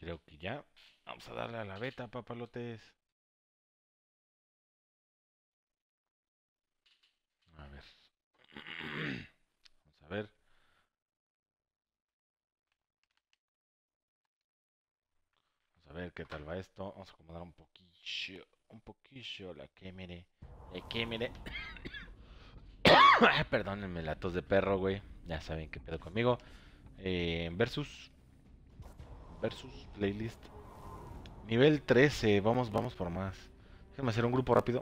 Creo que ya. Vamos a darle a la beta, papalotes. A ver. Vamos a ver. Vamos a ver qué tal va esto. Vamos a acomodar un poquillo. Un poquillo la cámara. La cámara. Perdónenme la tos de perro, güey. Ya saben qué pedo conmigo. Versus. Versus playlist. Nivel 13. Vamos por más. Déjenme hacer un grupo rápido.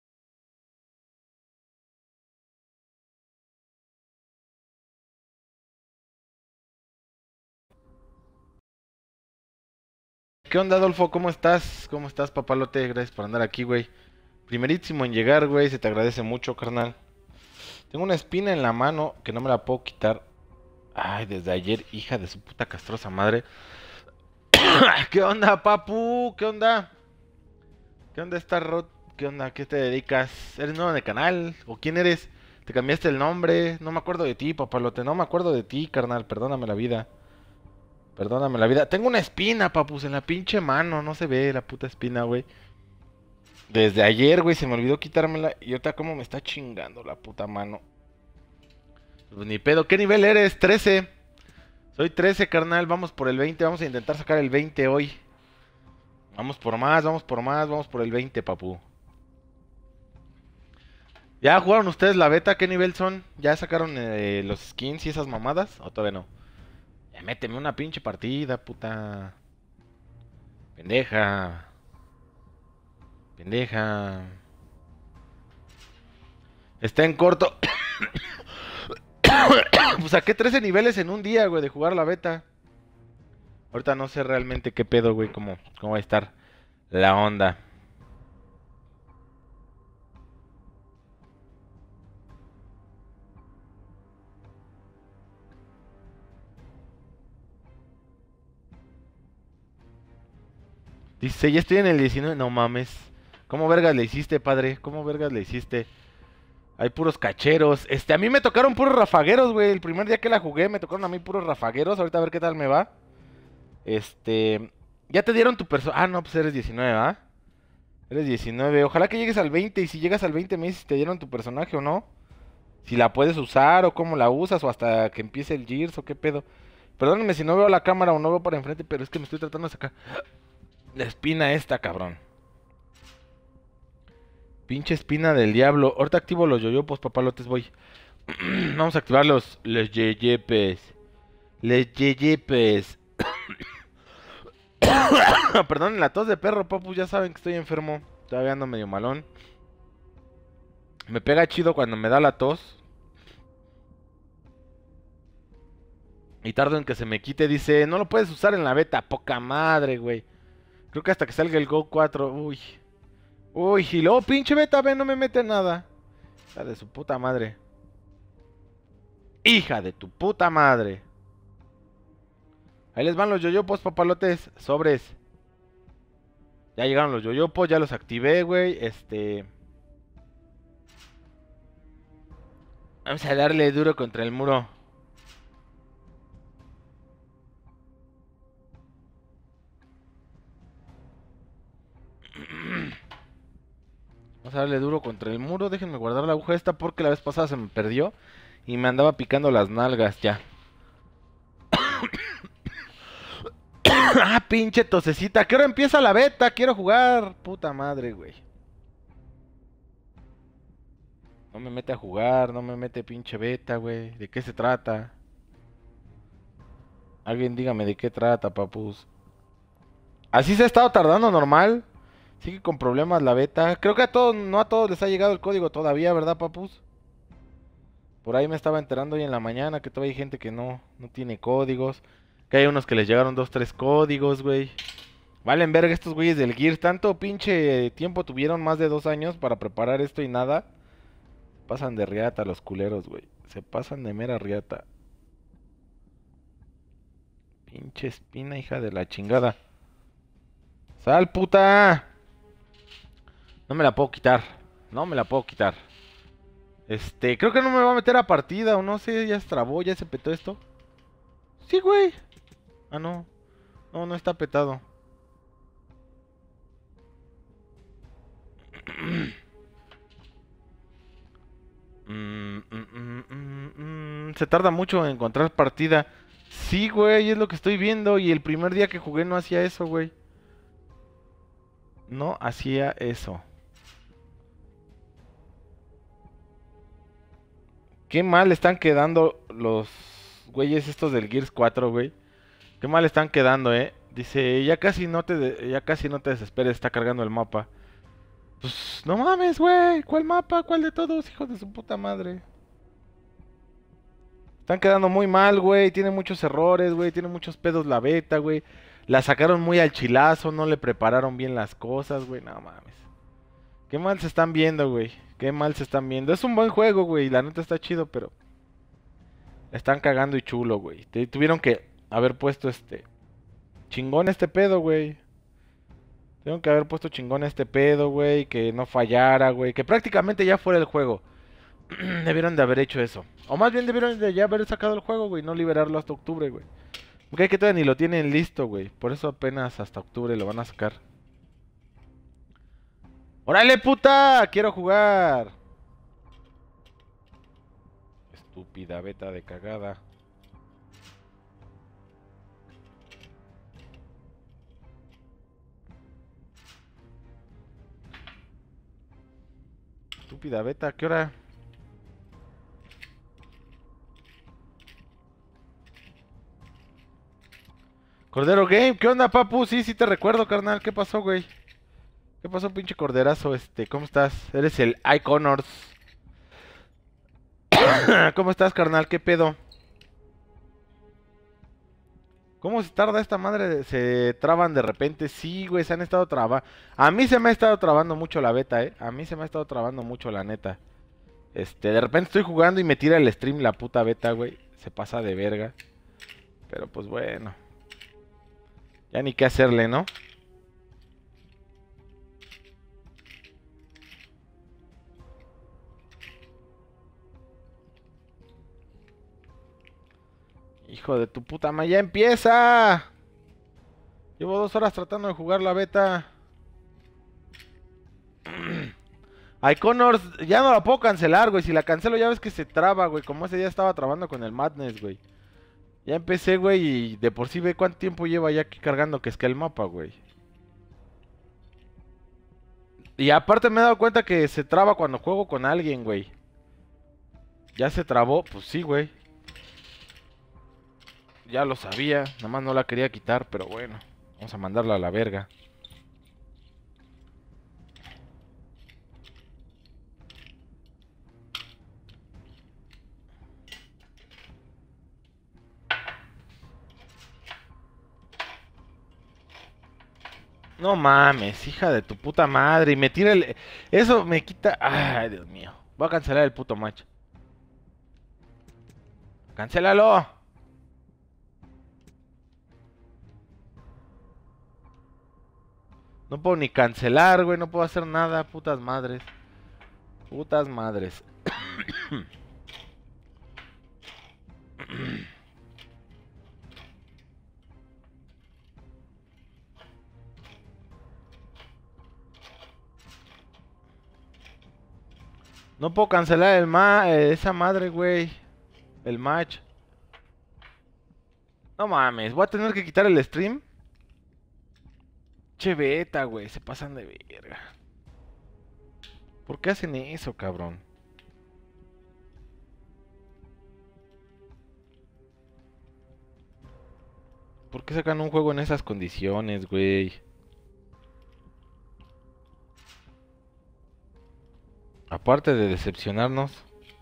¿Qué onda, Adolfo? ¿Cómo estás? ¿Cómo estás, papalote? Gracias por andar aquí, güey. Primerísimo en llegar, güey. Se te agradece mucho, carnal. Tengo una espina en la mano que no me la puedo quitar. Ay, desde ayer, hija de su puta castrosa madre. ¿Qué onda, papu? ¿Qué onda? ¿Qué onda esta rot? ¿Qué onda? ¿Qué te dedicas? ¿Eres nuevo en el canal? ¿O quién eres? ¿Te cambiaste el nombre? No me acuerdo de ti, papalote. No me acuerdo de ti, carnal. Perdóname la vida. Perdóname la vida. Tengo una espina, papus, en la pinche mano. No se ve la puta espina, güey. Desde ayer, güey, se me olvidó quitármela. Y ahorita como me está chingando la puta mano. Pues ni pedo. ¿Qué nivel eres? 13. Soy 13, carnal. Vamos por el 20. Vamos a intentar sacar el 20 hoy. Vamos por más, vamos por más. Vamos por el 20, papu. ¿Ya jugaron ustedes la beta? ¿Qué nivel son? ¿Ya sacaron los skins y esas mamadas? ¿O todavía no? Ya méteme una pinche partida, puta. Pendeja. Pendeja. Está en corto. Pues saqué 13 niveles en un día, güey, de jugar la beta. Ahorita no sé realmente qué pedo, güey, cómo va a estar la onda. Dice, ya estoy en el 19. No mames. ¿Cómo vergas le hiciste, padre? ¿Cómo vergas le hiciste? Hay puros cacheros. A mí me tocaron puros rafagueros, güey. El primer día que la jugué me tocaron a mí puros rafagueros. Ahorita a ver qué tal me va. Ya te dieron tu persona. Ah, no, pues eres 19, ¿ah? Eres 19. Ojalá que llegues al 20. Y si llegas al 20 me dices si te dieron tu personaje o no. Si la puedes usar o cómo la usas o hasta que empiece el Gears o qué pedo. Perdónenme si no veo la cámara o no veo para enfrente, pero es que me estoy tratando de sacar la espina esta, cabrón. Pinche espina del diablo. Ahorita activo los yoyopos, papalotes, voy. Vamos a activar los yeyepes. Les yeyepes. Perdón, la tos de perro, papu. Ya saben que estoy enfermo. Todavía ando medio malón. Me pega chido cuando me da la tos. Y tardo en que se me quite. Dice, no lo puedes usar en la beta. Poca madre, güey. Creo que hasta que salga el Go 4. Uy. Uy, y luego pinche beta, ve, no me mete nada. Hija de su puta madre. Hija de tu puta madre. Ahí les van los yoyopos, papalotes. Sobres. Ya llegaron los yoyopos, ya los activé, güey. Vamos a darle duro contra el muro. Vamos a darle duro contra el muro. Déjenme guardar la aguja esta porque la vez pasada se me perdió. Y me andaba picando las nalgas ya. Ah, pinche tosecita. ¿Qué hora empieza la beta? Quiero jugar. Puta madre, güey. No me mete a jugar, no me mete pinche beta, güey. ¿De qué se trata? Alguien dígame de qué trata, papus. Así se ha estado tardando normal. Sigue con problemas la beta. Creo que a todos, no a todos les ha llegado el código todavía, ¿verdad, papus? Por ahí me estaba enterando hoy en la mañana que todavía hay gente que no tiene códigos. Que hay unos que les llegaron 2, 3 códigos, güey. Valen verga estos güeyes del Gears. Tanto pinche tiempo tuvieron, más de 2 años para preparar esto y nada. Pasan de riata los culeros, güey. Se pasan de mera riata. Pinche espina, hija de la chingada. ¡Sal, puta! No me la puedo quitar. No me la puedo quitar. Creo que no me va a meter a partida o no sé, ya se trabó, ya se petó esto. Sí, güey. Ah, no. No, no está petado. Se tarda mucho en encontrar partida. Sí, güey, es lo que estoy viendo. Y el primer día que jugué no hacía eso, güey. No hacía eso. Qué mal están quedando los güeyes estos del Gears 4, güey. Qué mal están quedando, Dice, ya casi no te desesperes, está cargando el mapa. Pues no mames, güey. ¿Cuál mapa? ¿Cuál de todos? Hijos de su puta madre. Están quedando muy mal, güey. Tiene muchos errores, güey. Tiene muchos pedos la beta, güey. La sacaron muy al chilazo. No le prepararon bien las cosas, güey. No mames. Qué mal se están viendo, güey. Qué mal se están viendo. Es un buen juego, güey. La neta está chido, pero la están cagando y chulo, güey. Tuvieron que haber puesto chingón este pedo, güey. Tuvieron que haber puesto chingón este pedo, güey. Que no fallara, güey. Que prácticamente ya fuera el juego. Debieron de haber hecho eso. O más bien debieron de ya haber sacado el juego, güey. No liberarlo hasta octubre, güey. Porque hay que todavía ni lo tienen listo, güey. Por eso apenas hasta octubre lo van a sacar. ¡Órale, puta! ¡Quiero jugar! Estúpida beta de cagada. Estúpida beta, ¿qué hora? Cordero Game, ¿qué onda, papu? Sí, sí te recuerdo, carnal. ¿Qué pasó, güey? ¿Qué pasó, pinche corderazo? ¿Cómo estás? Eres el Iconors. ¿Cómo estás, carnal? ¿Qué pedo? ¿Cómo se tarda esta madre? Se traban de repente. Sí, güey, se han estado trabando. A mí se me ha estado trabando mucho la beta, A mí se me ha estado trabando mucho, la neta. De repente estoy jugando y me tira el stream la puta beta, güey. Se pasa de verga. Pero pues bueno. Ya ni qué hacerle, ¿no? Hijo de tu puta madre, ya empieza. Llevo 2 horas tratando de jugar la beta. Iconors, ya no la puedo cancelar, güey. Si la cancelo ya ves que se traba, güey. Como ese día estaba trabando con el Madness, güey. Ya empecé, güey, y de por sí ve cuánto tiempo lleva ya aquí cargando que es que el mapa, güey. Y aparte me he dado cuenta que se traba cuando juego con alguien, güey. Ya se trabó, pues sí, güey. Ya lo sabía, nada más no la quería quitar, pero bueno. Vamos a mandarla a la verga. No mames, hija de tu puta madre. Y me tira el... Eso me quita... Ay, Dios mío. Voy a cancelar el puto match. ¡Cancélalo! No puedo ni cancelar, güey. No puedo hacer nada. Putas madres. Putas madres. No puedo cancelar esa madre, güey. El match. No mames. Voy a tener que quitar el stream. Che beta, güey. Se pasan de verga. ¿Por qué hacen eso, cabrón? ¿Por qué sacan un juego en esas condiciones, güey? Aparte de decepcionarnos.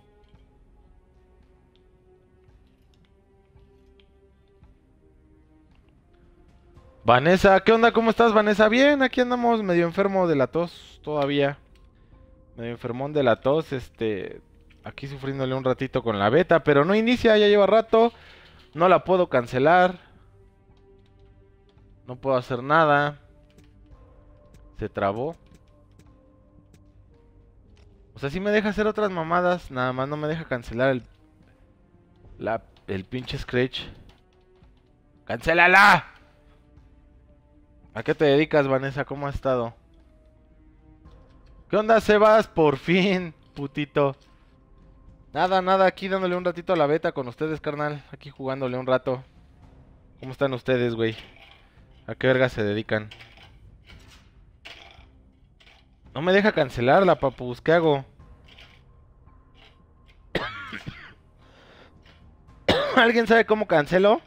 Vanessa, ¿qué onda? ¿Cómo estás, Vanessa? Bien, aquí andamos medio enfermo de la tos todavía. Medio enfermón de la tos, aquí sufriéndole un ratito con la beta, pero no inicia, ya lleva rato. No la puedo cancelar. No puedo hacer nada. Se trabó. O sea, sí me deja hacer otras mamadas, nada más no me deja cancelar el pinche Scratch. ¡Cancélala! ¿A qué te dedicas, Vanessa? ¿Cómo has estado? ¿Qué onda, Sebas? Por fin, putito. Nada, nada, aquí dándole un ratito a la beta con ustedes, carnal. Aquí jugándole un rato. ¿Cómo están ustedes, güey? ¿A qué verga se dedican? No me deja cancelarla, papus. ¿Qué hago? ¿Alguien sabe cómo cancelo?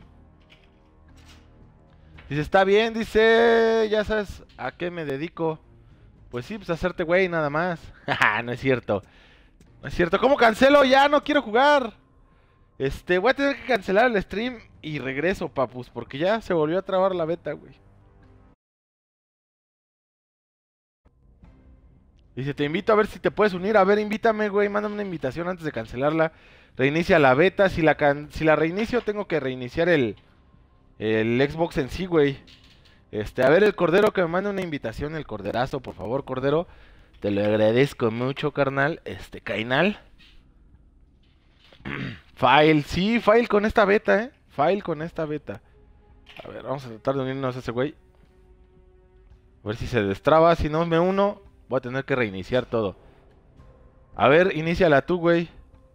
Dice, está bien, dice, ya sabes a qué me dedico. Pues sí, pues hacerte güey nada más. No es cierto. No es cierto. ¿Cómo cancelo? Ya no quiero jugar. Voy a tener que cancelar el stream y regreso, papus, porque ya se volvió a trabar la beta, güey. Dice, te invito a ver si te puedes unir. A ver, invítame, güey. Mándame una invitación antes de cancelarla. Reinicia la beta. Si la reinicio, tengo que reiniciar el Xbox en sí, güey. A ver, el Cordero que me mande una invitación, el Corderazo, por favor, Cordero. Te lo agradezco mucho, carnal. Cainal. File, sí, File con esta beta, File con esta beta. A ver, vamos a tratar de unirnos a ese güey. A ver si se destraba. Si no me uno, voy a tener que reiniciar todo. A ver, iníciala tú, güey.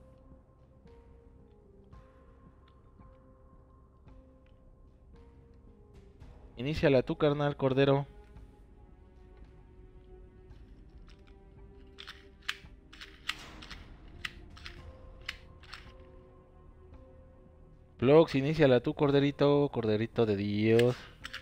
Iníciala tú, carnal, Cordero. Vlogs, iníciala tú, Corderito. Corderito de Dios.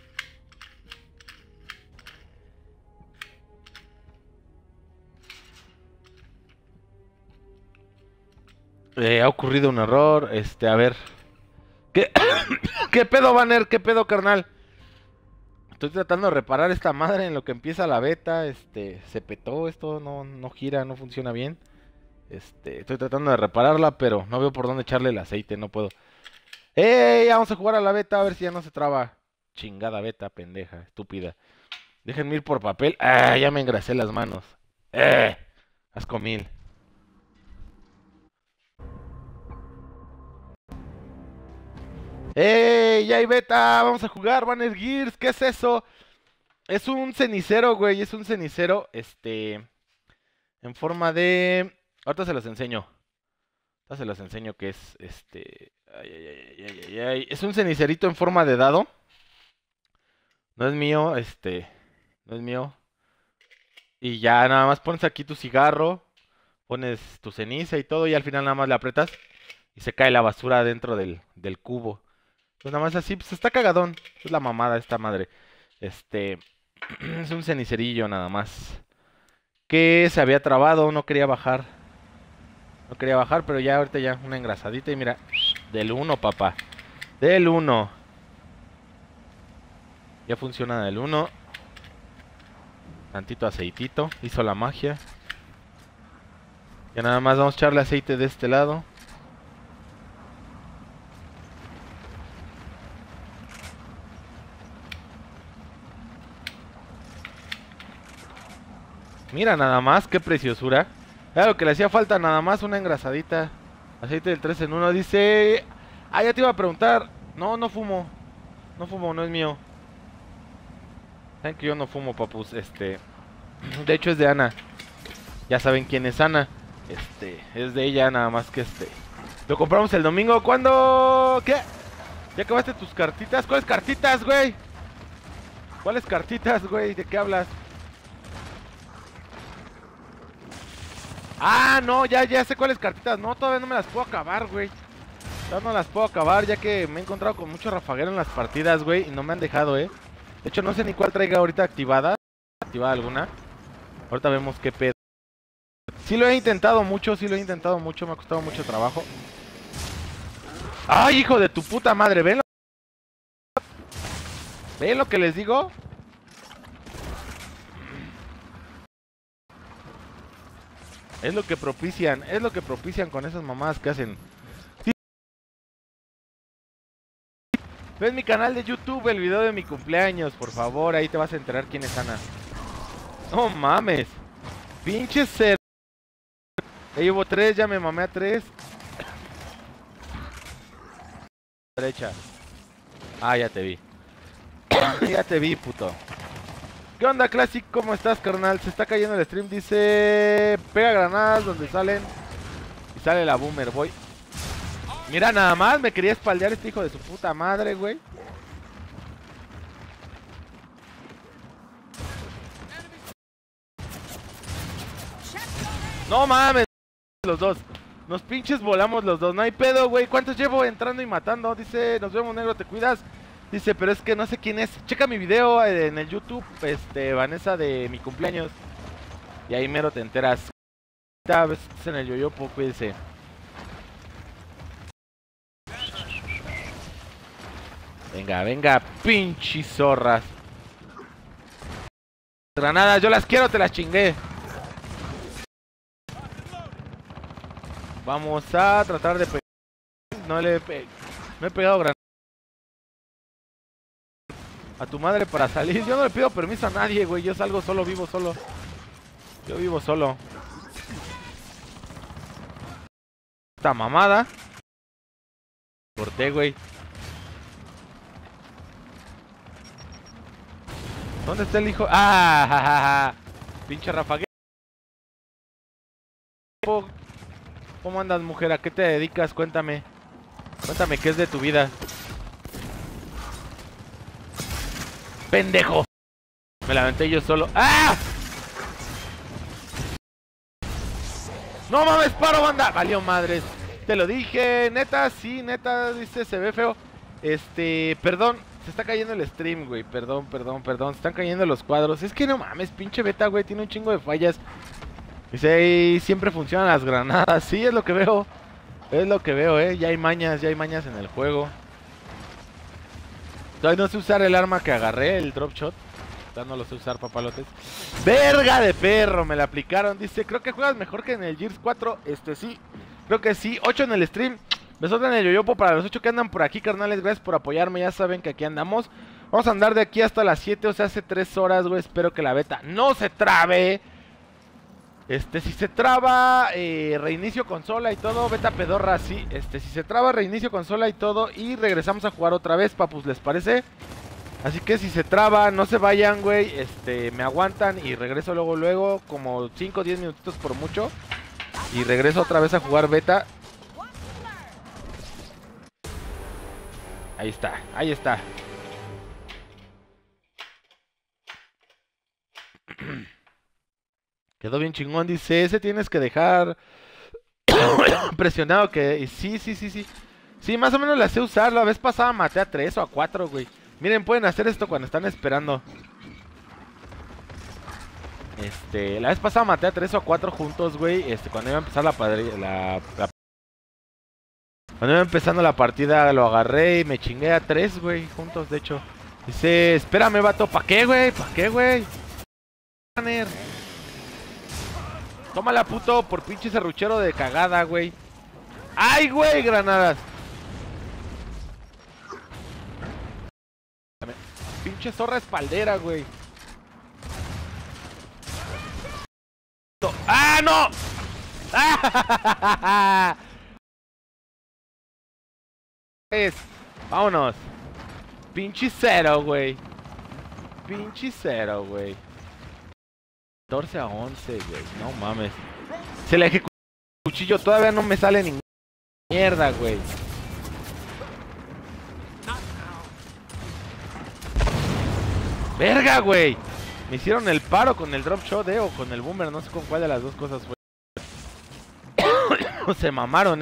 Ha ocurrido un error. A ver. ¿Qué, ¿Qué pedo, Banner? ¿Qué pedo, carnal? Estoy tratando de reparar esta madre en lo que empieza la beta. Se petó esto, no gira, no funciona bien. Estoy tratando de repararla, pero no veo por dónde echarle el aceite, no puedo. ¡Ey! Vamos a jugar a la beta a ver si ya no se traba. Chingada beta, pendeja, estúpida. Déjenme ir por papel. ¡Ah! Ya me engrasé las manos. Asco mil. ¡Ey! ¡Ya hay beta! Vamos a jugar Banner Gears. ¿Qué es eso? Es un cenicero, güey. Es un cenicero. En forma de... Ahorita se los enseño. Ahorita se los enseño que es Ay, ay, ay, ay, ay, ay. Es un cenicerito en forma de dado. No es mío, no es mío. Y ya nada más pones aquí tu cigarro, pones tu ceniza y todo, y al final nada más le aprietas y se cae la basura dentro del cubo. Pues nada más así, pues está cagadón. Es la mamada esta madre. Es un cenicerillo nada más. Que se había trabado, no quería bajar. No quería bajar, pero ya ahorita ya una engrasadita y mira, del 1, papá. Del 1. Ya funciona del 1. Tantito aceitito, hizo la magia. Ya nada más vamos a echarle aceite de este lado. Mira nada más, qué preciosura. Era lo que le hacía falta, nada más una engrasadita. Aceite del 3 en 1, dice... Ah, ya te iba a preguntar. No, no fumo. No fumo, no es mío. Saben que yo no fumo, papus. De hecho es de Ana. Ya saben quién es Ana. Es de ella, nada más que lo compramos el domingo. ¿Cuándo? ¿Qué? ¿Ya acabaste tus cartitas? ¿Cuáles cartitas, güey? ¿Cuáles cartitas, güey? ¿De qué hablas? Ah, no, ya sé cuáles cartitas. No, todavía no me las puedo acabar, güey. Todavía no las puedo acabar, ya que me he encontrado con mucho rafaguero en las partidas, güey. Y no me han dejado, De hecho, no sé ni cuál traiga ahorita activada. Activada alguna. Ahorita vemos qué pedo. Sí lo he intentado mucho, me ha costado mucho trabajo. ¡Ay, hijo de tu puta madre! ¿Ven lo que les digo? Es lo que propician con esas mamadas que hacen. Sí. Ven mi canal de YouTube, el video de mi cumpleaños, por favor, ahí te vas a enterar quién es Ana. No mames. Pinche ser. Ya llevo 3, ya me mamé a 3. Derecha. Ah, ya te vi. Ya te vi, puto. ¿Qué onda, Classic? ¿Cómo estás, carnal? Se está cayendo el stream, dice... Pega granadas donde salen. Y sale la boomer, voy. Mira, nada más, me quería espaldear este hijo de su puta madre, güey. No mames, los dos. Nos pinches volamos los dos, no hay pedo, güey. ¿Cuántos llevo entrando y matando? Dice, nos vemos, negro, te cuidas. Dice, pero es que no sé quién es. Checa mi video en el YouTube, Vanessa, de mi cumpleaños. Y ahí mero te enteras. Esta vez en el yoyopo, cuídense. Venga, venga, pinches zorras. Granadas, yo las quiero, te las chingué. Vamos a tratar de pegar. No le he pegado granadas a tu madre para salir. Yo no le pido permiso a nadie, güey. Yo salgo solo, vivo solo. Yo vivo solo. Esta mamada. Corté, güey. ¿Dónde está el hijo? ¡Ah! Ja, ja, ja. Pinche Rafaguero. ¿Cómo andas, mujer? ¿A qué te dedicas? Cuéntame. Cuéntame qué es de tu vida. ¡Pendejo! Me la aventé yo solo. ¡Ah! ¡No mames, paro, banda! Valió madres. Te lo dije, neta, sí, neta, dice, se ve feo. Perdón, se está cayendo el stream, güey. Perdón. Se están cayendo los cuadros. Es que no mames, pinche beta, güey, tiene un chingo de fallas. Dice, ahí siempre funcionan las granadas. Sí, es lo que veo. Es lo que veo, ya hay mañas en el juego. Todavía no sé usar el arma que agarré, el drop shot. No lo sé usar, papalotes. ¡Verga de perro! Me la aplicaron. Dice, creo que juegas mejor que en el Gears 4. Sí, creo que sí. 8 en el stream. Besote en el yoyopo para los 8 que andan por aquí, carnales. Gracias por apoyarme. Ya saben que aquí andamos. Vamos a andar de aquí hasta las 7. O sea, hace 3 horas, güey. Espero que la beta no se trabe. Si se traba, reinicio consola y todo. Beta pedorra, sí. Si se traba, reinicio consola y todo. Y regresamos a jugar otra vez, papus. ¿Les parece? Así que si se traba, no se vayan, güey. Me aguantan y regreso luego, como 5 o 10 minutitos por mucho. Y regreso otra vez a jugar beta. Ahí está, ahí está. Quedó bien chingón, dice, ese tienes que dejar presionado que... Sí. Sí, más o menos la sé usar, la vez pasada maté a 3 o a 4, güey. Miren, pueden hacer esto cuando están esperando. La vez pasada maté a 3 o a 4 juntos, güey. Cuando iba a empezar cuando iba empezando la partida lo agarré y me chingué a 3, güey, juntos, de hecho. Dice, espérame, vato, ¿pa' qué, güey? ¿Pa' qué, güey? Tómala, puto, por pinche serruchero de cagada, güey. ¡Ay, güey! Granadas. Pinche zorra espaldera, güey. ¡Ah, no! ¡Ah! Vámonos. Pinche cero, güey. Pinche cero, güey. 14 a 11, güey. No mames. Se la ejecuté el cuchillo. Todavía no me sale ninguna mierda, güey. Verga, güey. Me hicieron el paro con el drop shot, o con el boomer. No sé con cuál de las dos cosas fue. Se mamaron,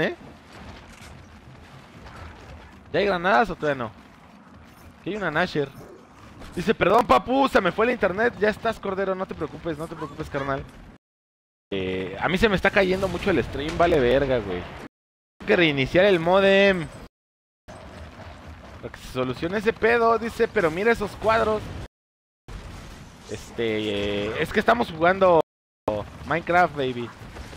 ¿Ya hay granadas o todavía no? Aquí hay una Nasher. Dice, perdón, papu, se me fue el internet. Ya estás, cordero, no te preocupes, carnal. A mí se me está cayendo mucho el stream, vale verga, güey. Tengo que reiniciar el modem para que se solucione ese pedo, dice, pero mira esos cuadros. Es que estamos jugando Minecraft, baby.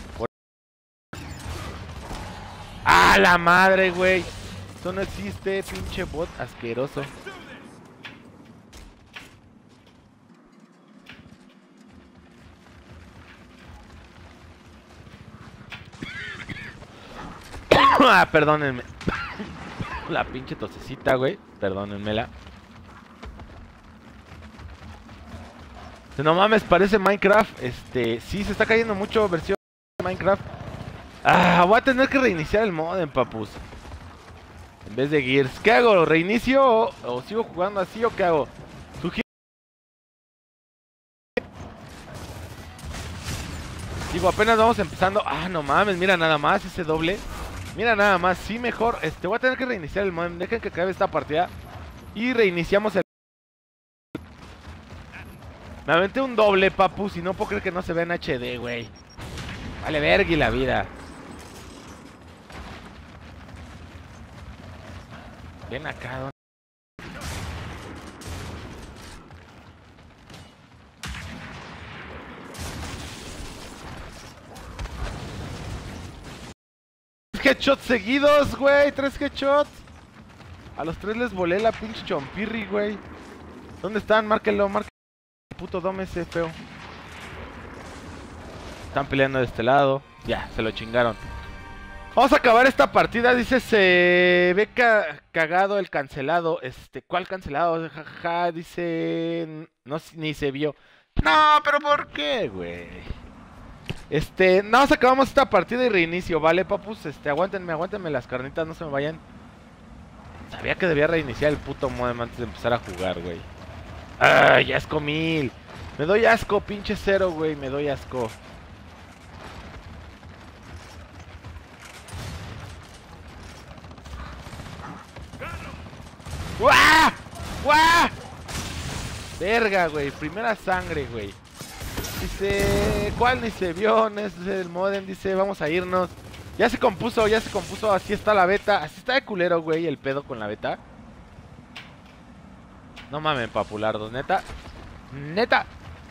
¡Ah, la madre, güey! Esto no existe, pinche bot asqueroso. Ah, perdónenme. La pinche tosecita, güey. Perdónenmela. No mames, parece Minecraft. Sí, se está cayendo mucho versión de Minecraft. Ah, voy a tener que reiniciar el modem, papus. En vez de Gears. ¿Qué hago? ¿Lo reinicio o sigo jugando así o qué hago? Digo, apenas vamos empezando. Ah, no mames, mira nada más ese doble. Mira nada más, sí, mejor. Voy a tener que reiniciar el modem. Dejen que acabe esta partida. Y reiniciamos el... Me aventé un doble, papu. Si no puedo creer que no se ve en HD, güey. Vale, vergui la vida. Ven acá, ¿dónde? Headshots seguidos, güey. 3 headshots. A los 3 les volé la pinche chompirri, güey. ¿Dónde están? Márquenlo, márquenlo. Puto dome ese feo. Están peleando de este lado. Ya, se lo chingaron. Vamos a acabar esta partida. Dice, se ve cagado el cancelado. ¿Cuál cancelado? Jaja, dice... No, ni se vio. No, pero ¿por qué, güey? Nada más acabamos esta partida y reinicio, ¿vale, papus? Aguántenme las carnitas, no se me vayan. Sabía que debía reiniciar el puto modem antes de empezar a jugar, güey. ¡Ay, asco 1000! Me doy asco, pinche cero, güey, me doy asco. ¡Guau! ¡Guau! Verga, güey, primera sangre, güey. Dice, ¿cuál ni se vio? No es el modem, dice, vamos a irnos. Ya se compuso, así está la beta. Así está de culero, güey, el pedo con la beta. No mames, papulardo, neta. Neta.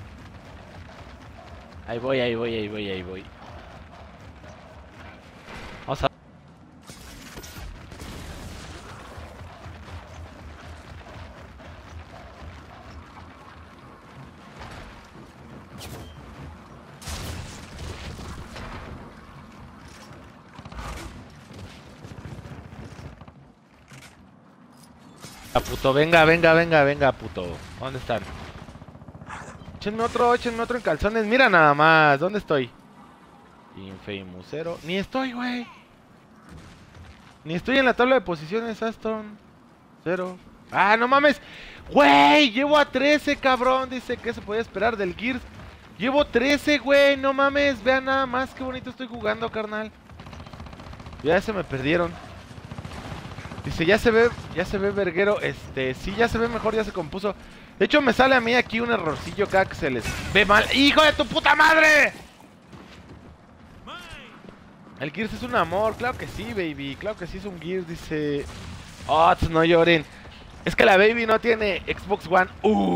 Ahí voy. Vamos a... puto, venga, puto. ¿Dónde están? Échenme otro en calzones. Mira nada más, ¿dónde estoy? Infamous 0. Ni estoy, güey. Ni estoy en la tabla de posiciones, Aston. 0. Ah, no mames. Güey, llevo a 13, cabrón. Dice que se podía esperar del Gears. Llevo 13, güey. No mames. Vean nada más qué bonito estoy jugando, carnal. Ya se me perdieron. Dice, ya se ve verguero. Sí, ya se ve mejor, ya se compuso. De hecho, me sale a mí aquí un errorcillo acá que se les ve mal. ¡Hijo de tu puta madre! El Gears es un amor, claro que sí, baby. Claro que sí es un Gears, dice. Oh, no lloren. Es que la baby no tiene Xbox One.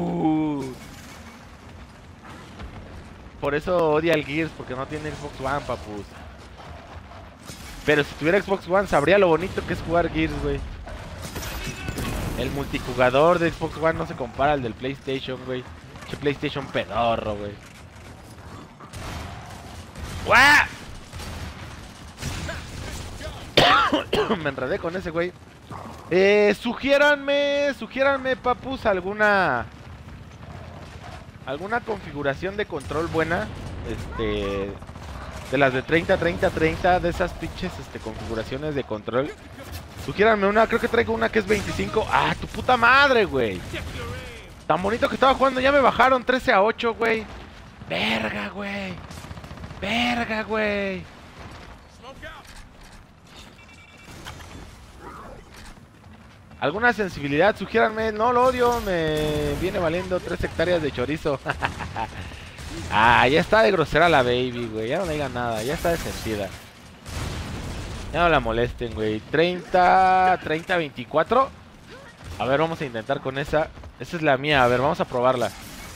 Por eso odia el Gears, porque no tiene Xbox One, papus. Pero si tuviera Xbox One, sabría lo bonito que es jugar Gears, güey. El multijugador de Xbox One no se compara al del PlayStation, güey. Che PlayStation pedorro, güey. ¡Guau! Me enredé con ese, güey. Sugiéranme, papus, alguna configuración de control buena. De las de 30-30-30, de esas pinches configuraciones de control. Sugiéranme una, creo que traigo una que es 25. ¡Ah, tu puta madre, güey! Tan bonito que estaba jugando, ya me bajaron 13-8, güey. Verga, güey. Verga, güey. ¿Alguna sensibilidad? Sugiéranme, no lo odio, me viene valiendo 3 hectáreas de chorizo. Ah, ya está de grosera la baby, güey. Ya no le digan nada, ya está de sentida. Ya no la molesten, güey. 30-24. A ver, vamos a intentar con esa. Esa es la mía, a ver, vamos a probarla.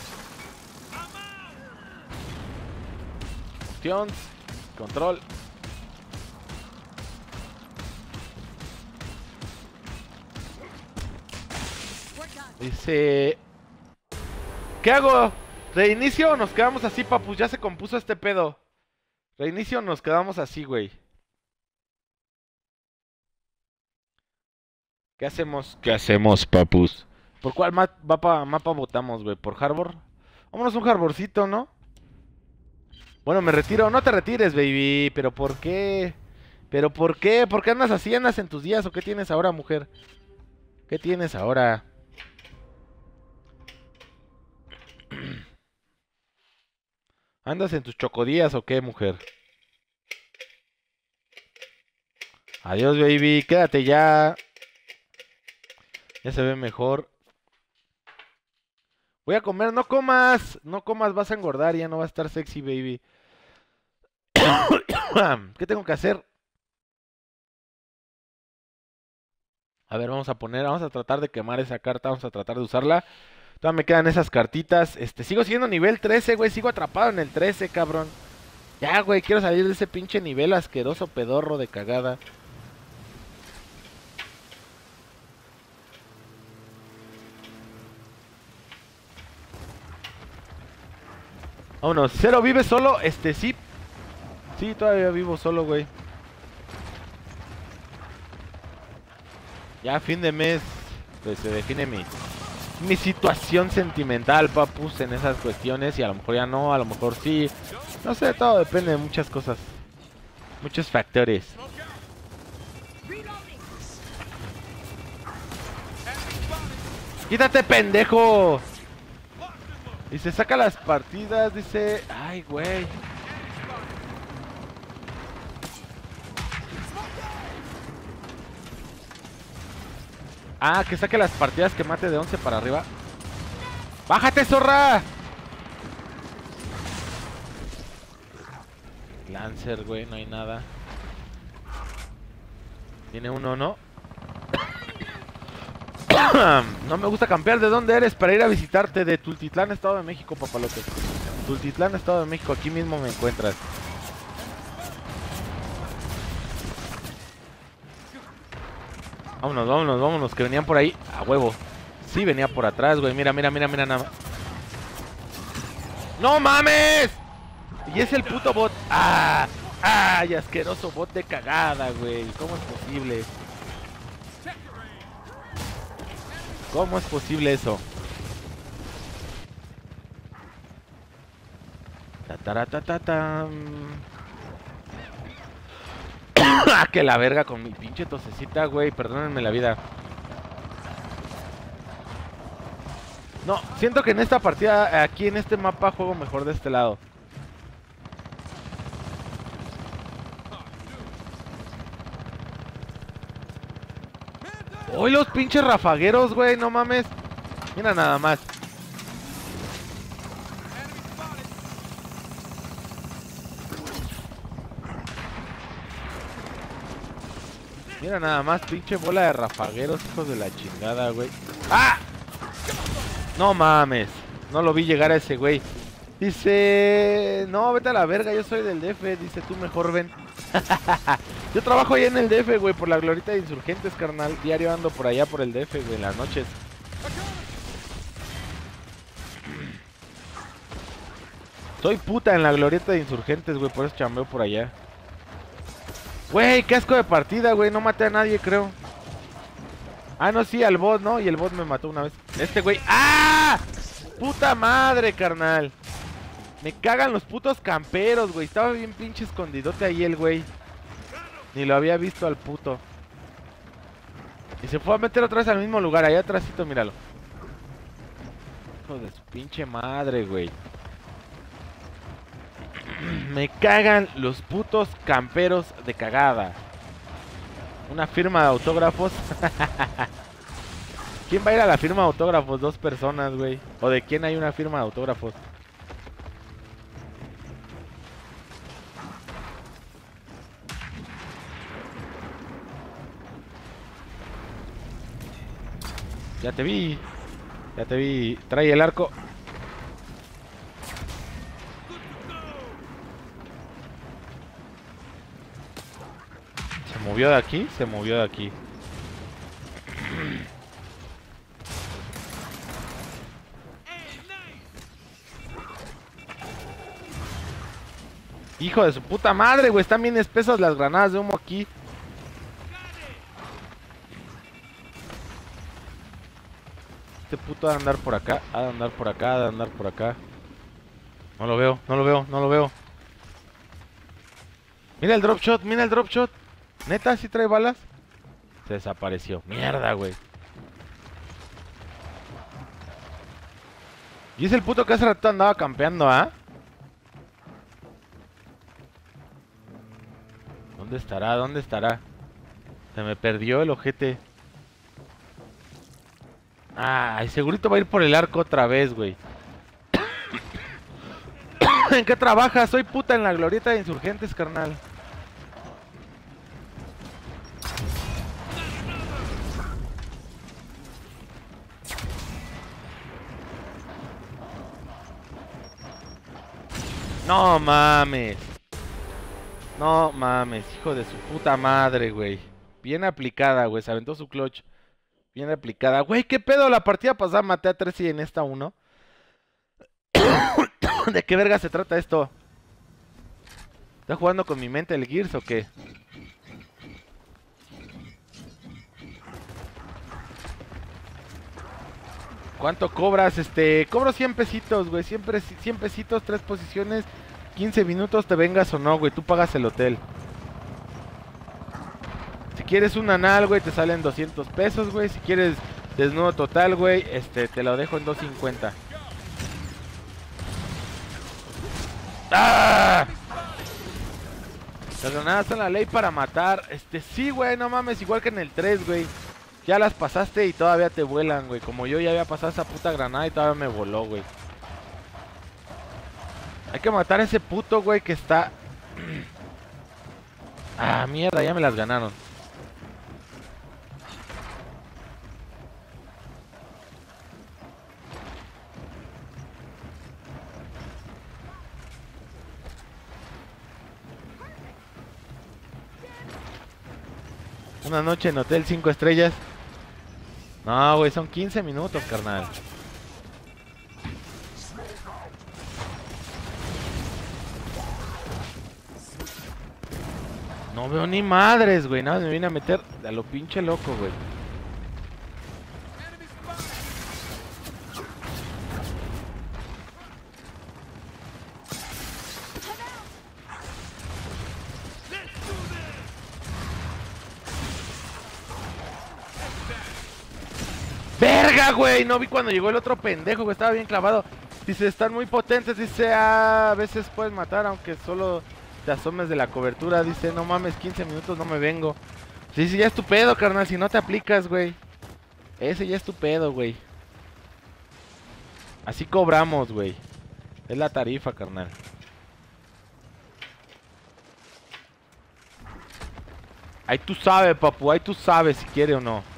Options, control. Dice... ¿Qué hago? ¿Reinicio o nos quedamos así, papus? Ya se compuso este pedo. ¿Reinicio o nos quedamos así, güey? ¿Qué hacemos? ¿Qué hacemos, papus? ¿Por cuál mapa votamos, güey? ¿Por Harbor Vámonos a un jarborcito, ¿no? Bueno, me retiro. No te retires, baby. ¿Pero por qué? ¿Pero por qué? ¿Por qué andas así? ¿Andas en tus días o qué tienes ahora, mujer? ¿Qué tienes ahora? ¿Andas en tus chocodías o qué, mujer? Adiós, baby. Quédate ya. Ya se ve mejor. Voy a comer. No comas. No comas. Vas a engordar. Ya no va a estar sexy, baby. ¿Qué tengo que hacer? A ver, vamos a poner. Vamos a tratar de quemar esa carta. Vamos a tratar de usarla. Todavía me quedan esas cartitas. Sigo siendo nivel 13, güey. Sigo atrapado en el 13, cabrón. Ya, güey. Quiero salir de ese pinche nivel asqueroso, pedorro de cagada. Vámonos. ¿Cero vive solo? Sí. Sí, todavía vivo solo, güey. Ya a fin de mes, pues se define mi situación sentimental, papus, en esas cuestiones. Y a lo mejor ya no, a lo mejor sí. No sé, todo depende de muchas cosas. Muchos factores. ¡Quítate, pendejo! Y se saca las partidas, dice... Ay, güey. Ah, que saque las partidas que mate de 11 para arriba. ¡Bájate, zorra! Lancer, güey, no hay nada. Tiene uno, ¿no? No me gusta campear. ¿De dónde eres? Para ir a visitarte. De Tultitlán, Estado de México, papalote. Tultitlán, Estado de México. Aquí mismo me encuentras. Vámonos, vámonos, vámonos. Que venían por ahí. A huevo. Sí, venía por atrás, güey. Mira, mira, mira, mira nada más. ¡No mames! Y es el puto bot. ¡Ah! ¡Ay, asqueroso bot de cagada, güey! ¿Cómo es posible? ¿Cómo es posible eso? ¡Ah, que la verga con mi pinche tosecita, güey! Perdónenme la vida. No, siento que en esta partida, aquí en este mapa, juego mejor de este lado. ¡Uy, los pinches rafagueros, güey! No mames. Mira nada más. Mira nada más, pinche bola de rafagueros, hijos de la chingada, güey. ¡Ah! No mames. No lo vi llegar a ese güey. Dice... No, vete a la verga, yo soy del DF. Dice, tú mejor ven. Yo trabajo ahí en el DF, güey, por la glorieta de Insurgentes, carnal. Diario ando por allá por el DF, güey, en las noches. Soy puta en la glorieta de Insurgentes, güey, por eso chambeo por allá. Güey, qué asco de partida, güey. No maté a nadie, creo. Ah, no, sí, al bot, ¿no? Y el bot me mató una vez. Este güey... ¡Ah! ¡Puta madre, carnal! Me cagan los putos camperos, güey. Estaba bien pinche escondidote ahí el güey. Ni lo había visto al puto. Y se fue a meter otra vez al mismo lugar. Allá atrásito, míralo. Hijo de su pinche madre, güey. Me cagan los putos camperos de cagada. Una firma de autógrafos. ¿Quién va a ir a la firma de autógrafos? Dos personas, güey. ¿O de quién hay una firma de autógrafos? Ya te vi. Ya te vi. Trae el arco. Se movió de aquí. Se movió de aquí. Hijo de su puta madre, güey. Están bien espesas las granadas de humo aquí. Este puto ha de andar por acá. Ha de andar por acá. Ha de andar por acá. No lo veo, no lo veo, no lo veo. Mira el drop shot, mira el drop shot. ¿Neta? ¿Sí trae balas? Se desapareció. Mierda, güey. Y es el puto que hace rato andaba campeando, ¿ah? ¿Dónde estará? ¿Dónde estará? Se me perdió el ojete. Ay, segurito va a ir por el arco otra vez, güey. ¿En qué trabajas? Soy puta en la glorieta de insurgentes, carnal. No mames. No mames, hijo de su puta madre, güey. Bien aplicada, güey. Se aventó su clutch. Bien aplicada. Güey, ¿qué pedo? La partida pasada maté a 3 y en esta 1. ¿De qué verga se trata esto? ¿Está jugando con mi mente el Gears o qué? ¿Cuánto cobras? Cobro 100 pesitos, güey. Siempre 100 pesitos, 3 posiciones, 15 minutos, te vengas o no, güey. Tú pagas el hotel. Si quieres un anal, güey, te salen 200 pesos, güey. Si quieres desnudo total, güey, te lo dejo en 250. ¡Ah! Las granadas son la ley para matar. Sí, güey, no mames, igual que en el 3, güey. Ya las pasaste y todavía te vuelan, güey. Como yo ya había pasado esa puta granada y todavía me voló, güey. Hay que matar a ese puto, güey, que está... Ah, mierda, ya me las ganaron. Una noche en hotel 5 estrellas. No, güey, son 15 minutos, carnal. No veo ni madres, güey. Nada, me vine a meter a lo pinche loco, güey. ¡Verga, güey! No vi cuando llegó el otro pendejo, güey. Estaba bien clavado. Dice, están muy potentes. Dice, a veces puedes matar aunque solo te asomes de la cobertura. Dice, no mames, 15 minutos no me vengo. Sí, ya es tu pedo, carnal. Si no te aplicas, güey. Ese ya es tu pedo, güey. Así cobramos, güey. Es la tarifa, carnal. Ahí tú sabes, papu. Ahí tú sabes si quiere o no.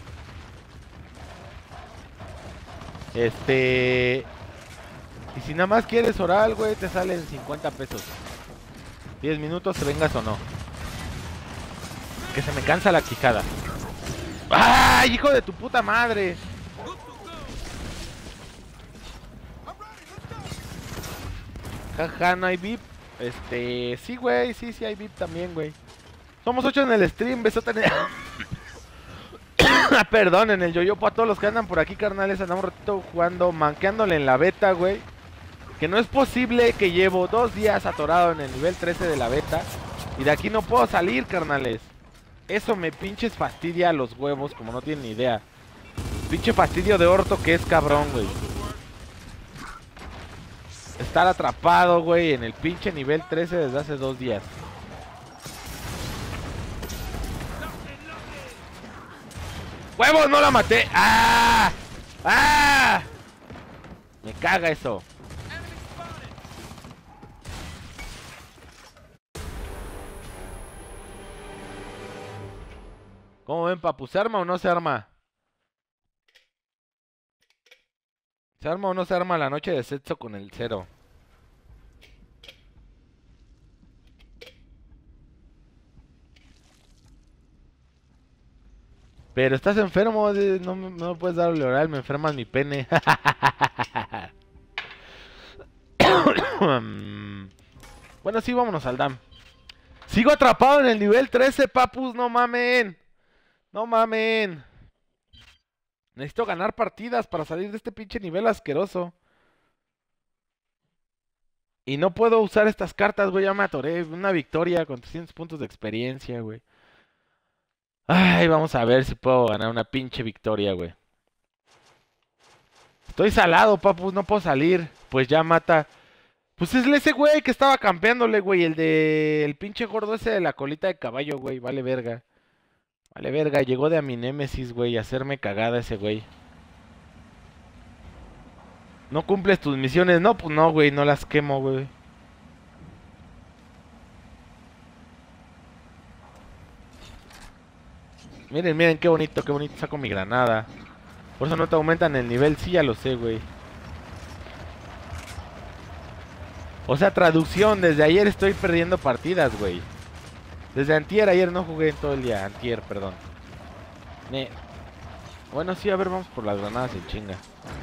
Y si nada más quieres oral, güey, te salen 50 pesos. 10 minutos, te vengas o no. Que se me cansa la quijada. ¡Ay, hijo de tu puta madre! Jaja, no hay VIP. Sí, güey, sí hay VIP también, güey. Somos 8 en el stream, besote en el... Perdón, en el yoyo para todos los que andan por aquí, carnales. Andamos un ratito jugando, manqueándole en la beta, güey. Que no es posible que llevo 2 días atorado en el nivel 13 de la beta y de aquí no puedo salir, carnales. Eso me pinches fastidia a los huevos, como no tienen ni idea. Pinche fastidio de orto que es cabrón, güey. Estar atrapado, güey, en el pinche nivel 13 desde hace 2 días. ¡Huevos! ¡No la maté! ¡Ah! ¡Ah! Me caga eso. ¿Cómo ven, papu? ¿Se arma o no se arma? ¿Se arma o no se arma la noche de sexo con el 0? Pero estás enfermo, no me puedes dar el oral, me enfermas mi pene. Bueno, sí, vámonos al DAM. Sigo atrapado en el nivel 13, papus, no mamen. No mamen. Necesito ganar partidas para salir de este pinche nivel asqueroso. Y no puedo usar estas cartas, güey. Ya me atoré. Una victoria con 300 puntos de experiencia, güey. Ay, vamos a ver si puedo ganar una pinche victoria, güey. Estoy salado, papu. No puedo salir. Pues ya mata. Pues es ese güey que estaba campeándole, güey. El pinche gordo ese de la colita de caballo, güey. Vale verga. Vale verga. Llegó de a mi némesis, güey. A hacerme cagada ese güey. No cumples tus misiones. No, pues no, güey. No las quemo, güey. Miren, miren, qué bonito saco mi granada. Por eso no te aumentan el nivel, sí, ya lo sé, güey. O sea, traducción, desde ayer estoy perdiendo partidas, güey. Desde antier, ayer no jugué en todo el día. Antier, perdón. Bueno, sí, a ver, vamos por las granadas en chinga.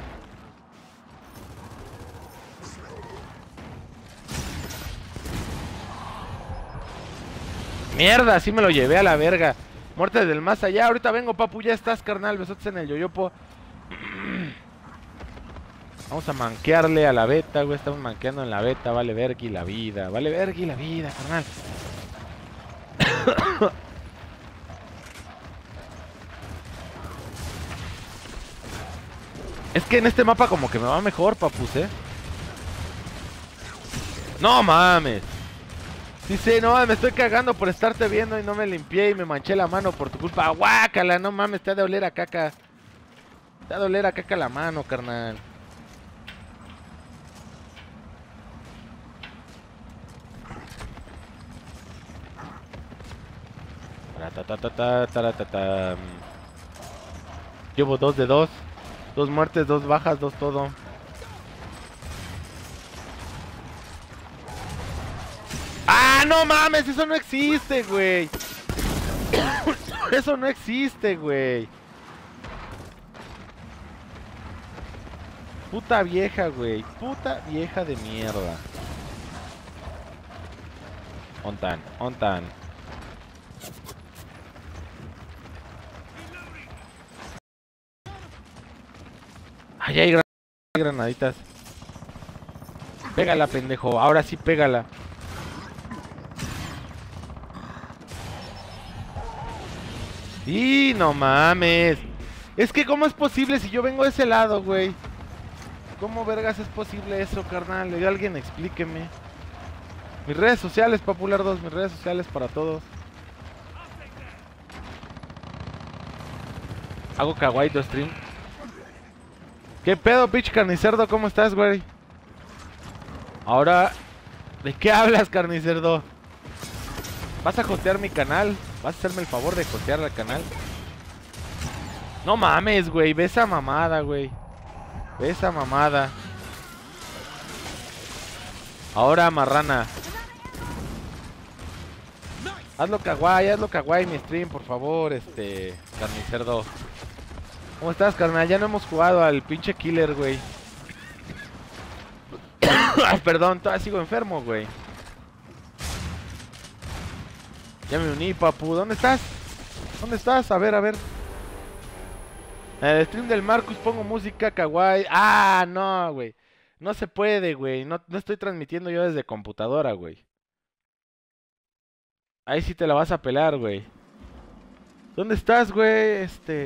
Mierda, sí me lo llevé a la verga. Muerte del más allá. Ahorita vengo, papu, ya estás, carnal. Besotes en el yoyopo. Vamos a manquearle a la beta, güey. Estamos manqueando en la beta. Vale vergui la vida. Vale vergui la vida, carnal. Es que en este mapa como que me va mejor, papus, No mames. Dice, no, me estoy cagando por estarte viendo y no me limpié y me manché la mano por tu culpa. Guácala, no mames, te ha de oler a caca. Te ha de oler a caca la mano, carnal. Llevo 2 de 2. 2 muertes, 2 bajas, 2 todo. ¡Ah, no mames! Eso no existe, güey. Eso no existe, güey. Puta vieja, güey. Puta vieja de mierda. Ontan, ontan. Ay, hay granaditas. Pégala, pendejo. Ahora sí, pégala. ¡Y no mames! Es que ¿cómo es posible si yo vengo de ese lado, güey? ¿Cómo vergas es posible eso, carnal? Alguien explíqueme. Mis redes sociales, Popular 2, mis redes sociales para todos. Hago kawaii tu stream. ¿Qué pedo, bitch carnicerdo? ¿Cómo estás, güey? Ahora, ¿de qué hablas, carnicerdo? ¿Vas a hostear mi canal? ¿Vas a hacerme el favor de hostear el canal? No mames, güey. Ve esa mamada, güey. Ve esa mamada. Ahora, marrana. Hazlo kawaii mi stream, por favor, carnicerdo. ¿Cómo estás, carnal? Ya no hemos jugado al pinche killer, güey. Perdón, todavía sigo enfermo, güey. Ya me uní, papu. ¿Dónde estás? ¿Dónde estás? A ver, a ver. En el stream del Marcus pongo música kawaii. Ah, no, güey. No se puede, güey. No estoy transmitiendo yo desde computadora, güey. Ahí sí te la vas a pelar, güey. ¿Dónde estás, güey?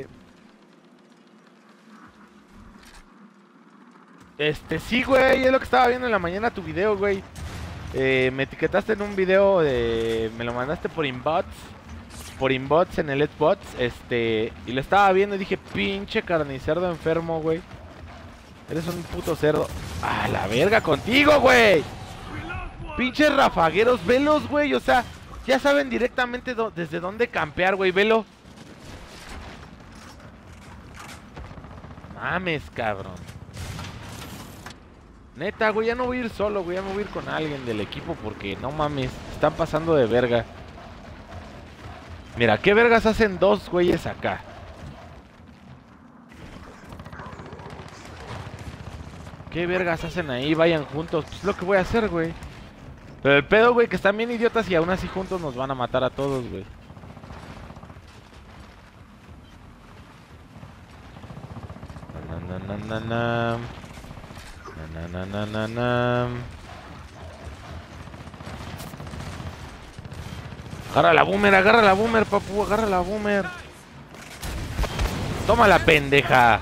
Sí, güey. Es lo que estaba viendo en la mañana tu video, güey. Me etiquetaste en un video me lo mandaste por inbox. Por inbox en el Xbox. Y lo estaba viendo y dije, pinche carnicerdo enfermo, güey. Eres un puto cerdo. ¡A la verga contigo, güey! Pinches rafagueros, velos, güey. O sea, ya saben directamente desde dónde campear, güey. Velo. Mames, cabrón. Neta, güey, ya no voy a ir solo, güey. Ya me voy a ir con alguien del equipo porque no mames. Están pasando de verga. Mira, ¿qué vergas hacen dos güeyes acá? ¿Qué vergas hacen ahí? Vayan juntos. Pues es lo que voy a hacer, güey. Pero el pedo, güey, que están bien idiotas y aún así juntos nos van a matar a todos, güey. agarra la boomer, papu, agarra la boomer. Toma la pendeja.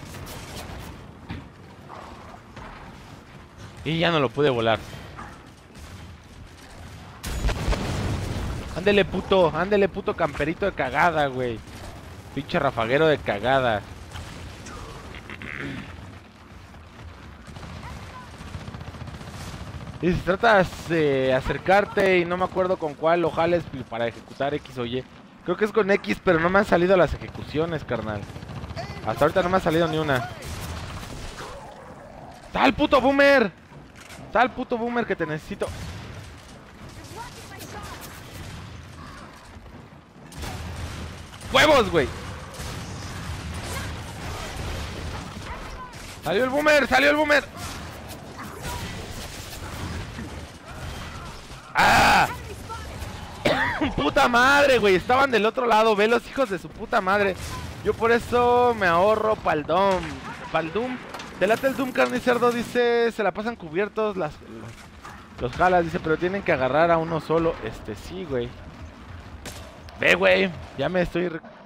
Y ya no lo pude volar. Ándele puto camperito de cagada, güey. Pinche rafaguero de cagada. Y si tratas de acercarte y no me acuerdo con cuál, ojales para ejecutar X o Y. Creo que es con X, pero no me han salido las ejecuciones, carnal. Hasta ahorita no me ha salido ni una. ¡Sal, puto boomer! ¡Sal, puto boomer, que te necesito! ¡Huevos, güey! ¡Salió el boomer! ¡Salió el boomer! ¡Ah! ¡Puta madre, güey! Estaban del otro lado. Ve los hijos de su puta madre. Yo por eso me ahorro pa'l Doom. Pa'l Doom. Te late el Doom, carnicerdo. Dice, se la pasan cubiertos los jalas. Dice, pero tienen que agarrar a uno solo. Sí, güey. Ve, güey. Ya me estoy